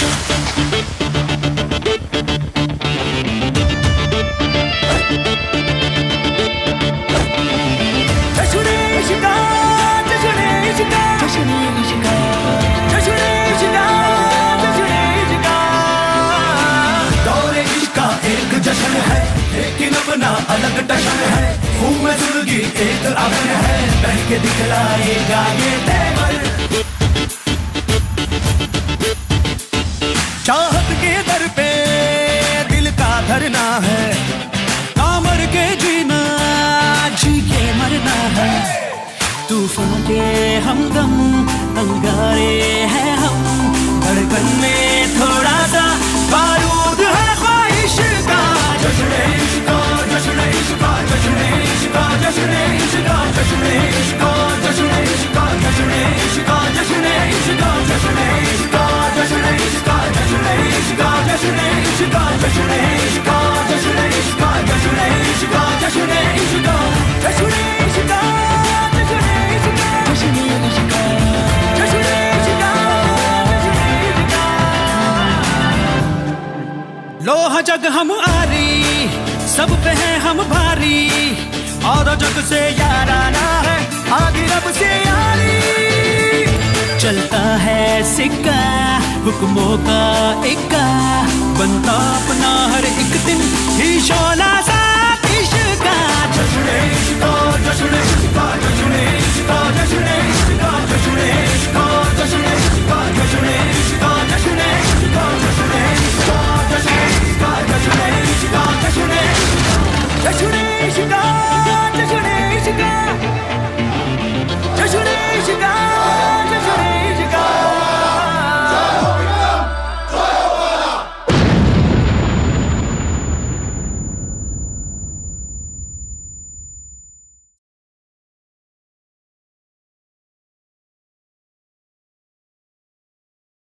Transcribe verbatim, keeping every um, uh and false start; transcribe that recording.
अलग टशन है, खून में जिंदगी एक अगन है, बह के दिखलाएगा ये तेवर। चाहत के दर पे दिल का धरना है, कामर के जीना जी के मरना है। तूफान के हमदम अंगारे हैं हम, धड़कन में थोड़ा सा बारूद है ख्वाहिश का। जश्न इश्क जश्न इश्क जश्न इश्क जश्न इश्क जश्न इश्क जश्न इश्क जश्न इश्क जश्न इश्क जश्न इश्क जश्न इश्क जश्न इश्क जश्न इश्क जश्न इश्क जश्न इश्क जश्न इश्क जश्न इश्क जश्न इश्क लोहा जग हम आरी, सब पे हैं हम भारी, और जग से याराना है आगे रब से यारी। चलता है सिक्का हुक्मों का इक्का, बनता अपना हर एक दिन ही शोला सा इश्क़। जश्न इश्क़ जश्न इश्क़ जश्न इश्क़ जश्न इश्क़ जश्न इश्क़ जश्न इश्क़ जश्न